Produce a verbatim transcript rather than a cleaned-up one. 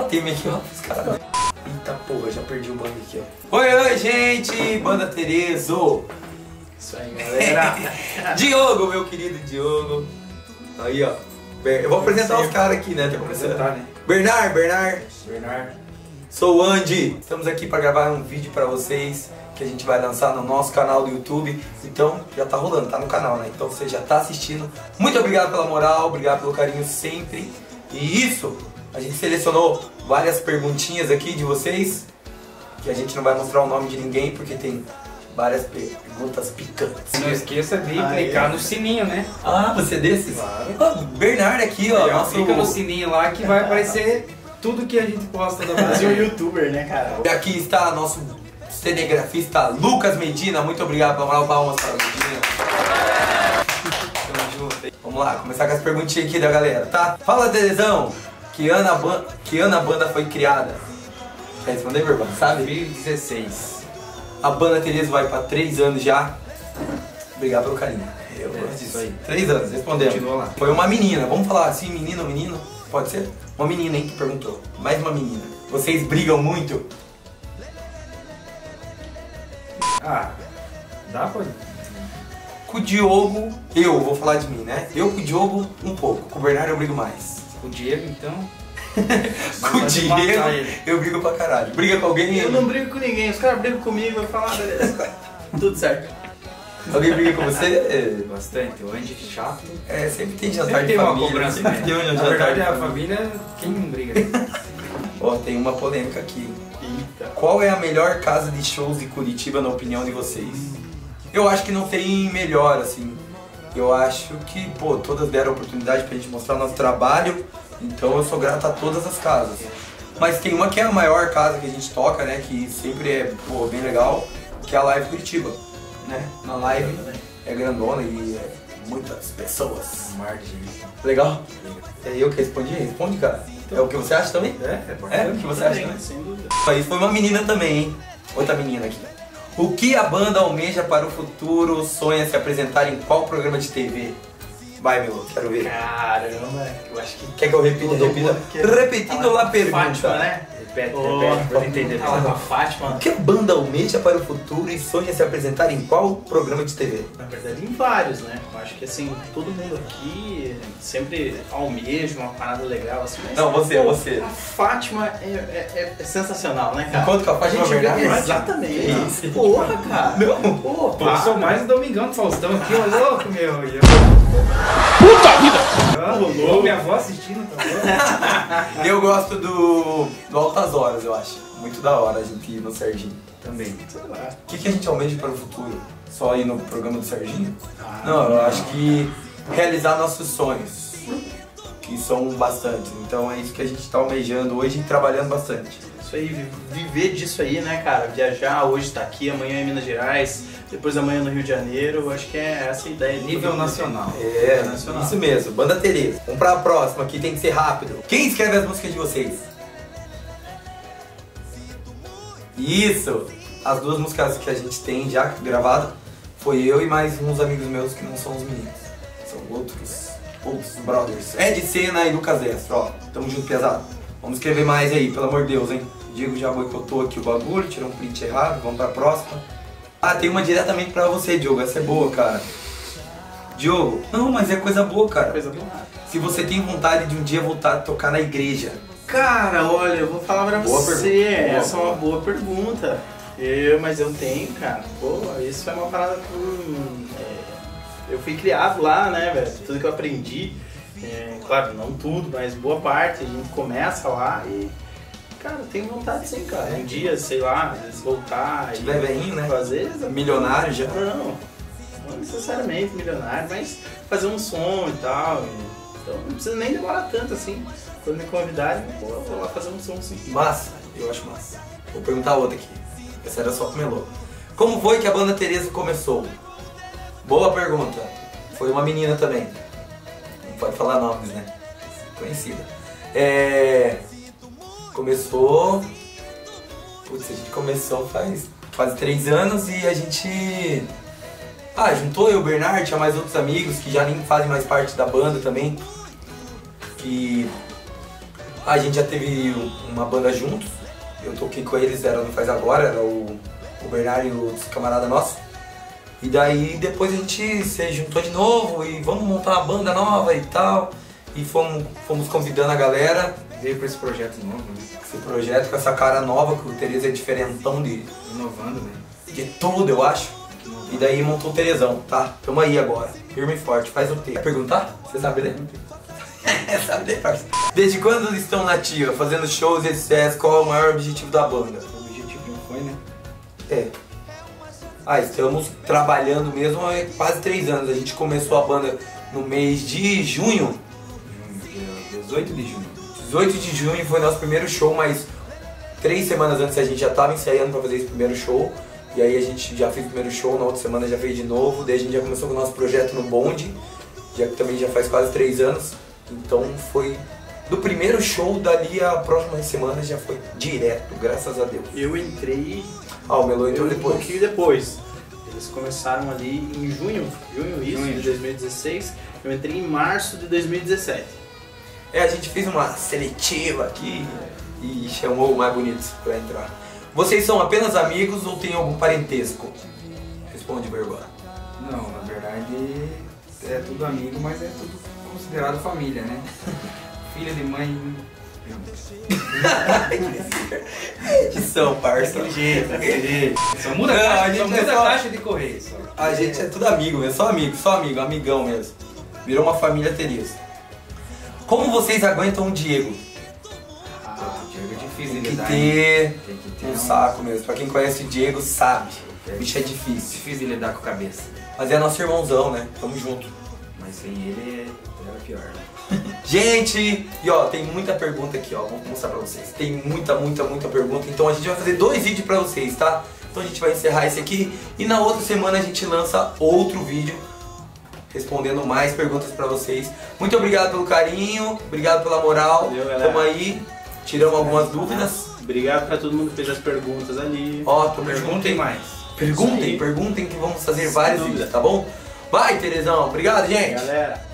tema aqui, ó. Os caras. Eita porra, já perdi o bando aqui, ó. Oi, oi, gente! Banda Terezo! Isso aí, galera! Diogo, meu querido Diogo. Aí, ó. Eu vou apresentar os caras aqui, né? Tá começando. Né? Bernard, Bernard. Bernard. Sou o Andy. Estamos aqui para gravar um vídeo para vocês que a gente vai lançar no nosso canal do YouTube. Então, já tá rolando, tá no canal, né? Então você já tá assistindo. Muito obrigado pela moral, obrigado pelo carinho sempre. E isso, a gente selecionou várias perguntinhas aqui de vocês, que a gente não vai mostrar o nome de ninguém porque tem várias perguntas picantes. Não esqueça de ah, clicar é? no sininho, né? Ah, você é desses? Claro. Ah, Bernard aqui, ó. Nosso... Clica no sininho lá que vai aparecer tudo que a gente posta da Brasil. Um youtuber, né, cara? E aqui está nosso cinegrafista Lucas Medina. Muito obrigado pela moral, palmas para o Medina. Tamo junto. Vamos lá, começar com as perguntinhas aqui da galera, tá? Fala, Terezão, que ano a, ban... que ano a banda foi criada? Quer responder, Verban? Sabe? dois mil e dezesseis. A banda Terezo vai para três anos já. Obrigado pelo carinho. Eu é, gosto disso. Isso aí. Três anos, respondemos. Continua lá. Foi uma menina, vamos falar assim, menino ou menino? Pode ser? Uma menina, hein, que perguntou. Mais uma menina. Vocês brigam muito? Ah, dá pra... Com o Diogo, eu vou falar de mim, né? Eu com o Diogo, um pouco. Com o Bernardo eu brigo mais. O Diego, então... Com o Diego, eu brigo pra caralho. Briga com alguém? Eu não brigo com ninguém, os caras brigam comigo, eu falo, ah, beleza. Tudo certo. Alguém briga com você? É... Bastante, o Andy chato. É, sempre tem jantar sempre de tem família. Uma cobrança, sempre né? tem um Na jantar verdade, de a família. família, quem não briga? Ó, tem uma polêmica aqui. Eita. Qual é a melhor casa de shows de Curitiba, na opinião de vocês? Eu acho que não tem melhor, assim. Eu acho que, pô, todas deram oportunidade pra gente mostrar o nosso trabalho. Então eu sou grato a todas as casas. Mas tem uma que é a maior casa que a gente toca, né? Que sempre é, pô, bem legal. Que é a Live Curitiba, né? Na Live é grandona e é muitas pessoas. Mar de gente. Legal? É eu que respondi? Responde, cara. É o que você acha também? É, é É o que você acha também? Sem dúvida. Aí foi uma menina também, hein? Outra menina aqui. O que a banda almeja para o futuro? Sonha se apresentar em qual programa de T V? Vai, meu, quero ver. Caramba, eu acho que... Quer que eu repita? Todo repita? mundo quer- Repetindo lá a pergunta. Fátima, né? Repete, Oh, repete, pra eu entender. Fala com a Fátima. O que a banda almeja para o futuro e sonha se apresentar em qual programa de T V? Na verdade, em vários, né? Eu acho que, assim, todo mundo aqui sempre almeja uma parada legal, assim, mas... Não, você, pô, você. A Fátima é, é, é- é sensacional, né, cara? Enquanto que a Fátima gente Bernardes? vê- Exatamente. Que isso? Porra, cara. Não. Pô, Eu sou mais o Domingão do Faustão aqui, ô louco, meu. E eu... Puta vida! Ah, louco, minha avó assistindo, tá louco? Eu gosto do, do Altas Horas, eu acho. Muito da hora a gente ir no Serginho. Também. sei lá. O que, que a gente almeja para o futuro? Só ir no programa do Serginho? Ah, Não, eu acho que realizar nossos sonhos, que são bastantes. Então é isso que a gente está almejando hoje e trabalhando bastante. Isso aí, vi- viver disso aí, né, cara? Viajar, hoje tá aqui, amanhã em Minas Gerais, depois amanhã no Rio de Janeiro, eu acho que é essa a ideia. de Nível todo mundo. nacional. É, Nacional. isso mesmo. Banda Tereza. Vamos para a próxima, que tem que ser rápido. Quem escreve as músicas de vocês? Isso! As duas músicas que a gente tem já gravado foi eu e mais uns amigos meus que não são os meninos. São outros, outros brothers. Ed Sena e Lucas Destro, ó. Tamo junto, pesado. Vamos escrever mais aí, pelo amor de Deus, hein? O Diego já boicotou aqui o bagulho, tirou um print errado, vamos pra próxima. Ah, tem uma diretamente pra você, Diogo. Essa é boa, cara. Diogo, não, mas é coisa boa, cara. Coisa boa. Se você tem vontade de um dia voltar a tocar na igreja. Cara, olha, eu vou falar pra Boa você, pergunta. Boa, essa é uma boa pergunta. Eu, mas eu tenho, cara. Pô, isso é uma parada que hum, é, eu fui criado lá, né, velho? Tudo que eu aprendi, é, claro, não tudo, mas boa parte, a gente começa lá e, cara, eu tenho vontade sim, cara. Um dia, sei lá, às vezes voltar Se tiver velhinho, né? fazer. Milionário já. Não, não necessariamente milionário, mas fazer um som e tal. Então não precisa nem demorar tanto assim. Quando me convidarem, pô, eu vou lá fazer um som assim. Massa, eu acho massa. Vou perguntar outra aqui. Essa era só pro Melô. Como foi que a banda Tereza começou? Boa pergunta. Foi uma menina também. Não pode falar nomes, né? Conhecida. É... Começou... Putz, a gente começou faz quase três anos e a gente... Ah, juntou eu, o Bernard, tinha mais outros amigos que já nem fazem mais parte da banda também. Que A gente já teve uma banda juntos, eu toquei com eles, era no Faz Agora, era o, o Bernardo e os camaradas nossos. E daí depois a gente se juntou de novo e vamos montar uma banda nova e tal. E fomos, fomos convidando a galera. Veio pra esse projeto novo, né? Esse projeto com essa cara nova, que o Tereza é diferentão de, Inovando, né? de tudo, eu acho. E daí montou o Terezão, tá? Tamo aí agora, firme e forte, faz o T. Quer perguntar? Você sabe ler? Sabe ler, parceiro. Desde quando estão na ativa, fazendo shows e etcétera? Qual é o maior objetivo da banda? O objetivo não foi, né? É. Ah, estamos trabalhando mesmo há quase três anos. A gente começou a banda no mês de junho. Junho, dia dezoito de junho. dezoito de junho foi nosso primeiro show, mas três semanas antes a gente já estava ensaiando para fazer esse primeiro show. E aí a gente já fez o primeiro show, na outra semana já fez de novo. Daí a gente já começou com o nosso projeto no Bonde, já que também já faz quase três anos. Então foi do primeiro show, dali a próxima semana já foi direto, graças a Deus. Eu entrei Ah, o Melo entrou eu, um depois. pouquinho depois. Eles começaram ali em junho, junho isso, Junho. de dois mil e dezesseis. Eu entrei em março de dois mil e dezessete. É, a gente fez uma seletiva aqui e chamou o mais bonito pra entrar. Vocês são apenas amigos ou tem algum parentesco? Responde, Berba. Não, na verdade é tudo amigo, mas é tudo considerado família, né? Filho de mãe. Que são, parça. Daquele jeito, daquele jeito. Só muda Não, a a taxa, gente só é muda só- a taxa de correio. Só. A gente é tudo amigo mesmo, só amigo, só amigo, amigão mesmo. Virou uma família Tereza. Como vocês aguentam o Diego? Ah, o Diego é difícil Tem de que lidar. ter Tem que ter um saco mesmo. Pra quem conhece o Diego sabe. É O bicho é difícil. difícil de lidar com a cabeça. Mas é nosso irmãozão, né? Tamo junto. Mas sem ele era pior. Gente, e ó, tem muita pergunta aqui, ó, vou mostrar pra vocês. Tem muita, muita, muita pergunta, então a gente vai fazer dois vídeos pra vocês, tá? Então a gente vai encerrar esse aqui e na outra semana a gente lança outro vídeo respondendo mais perguntas pra vocês. Muito obrigado pelo carinho, obrigado pela moral. Valeu, galera. Tamo aí, tiramos algumas dúvidas. Obrigado pra todo mundo que fez as perguntas ali. Ó, tamo Perguntem junto, hein? mais. Perguntem, Isso aí. perguntem que vamos fazer Sem vários dúvida. vídeos, tá bom? Vai, Terezão, obrigado, gente! Galera.